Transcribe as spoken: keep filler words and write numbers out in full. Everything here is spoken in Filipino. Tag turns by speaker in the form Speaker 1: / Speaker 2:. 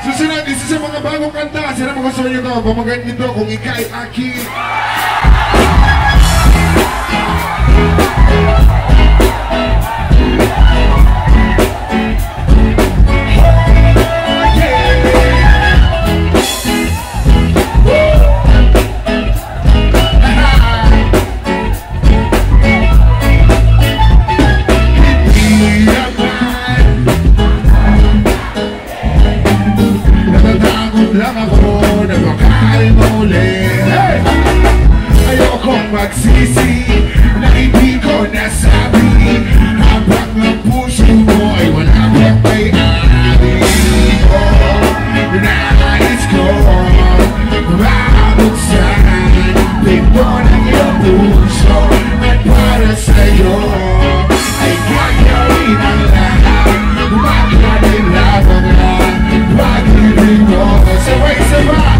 Speaker 1: Susunod, isa sa mga bagong kanta. Sino mo gusto nyo ito? Pamagan nyo ito kung ika'y aki. Magsisi na hindi ko nasabi habang ang puso mo ay wala pang may-ari. Oh, nais ko mabuksan pinto ng iyong puso at para sa'yo ay gagawin ang lahat. Magkanilaban lang pag-ibig mo. Sabay-sabay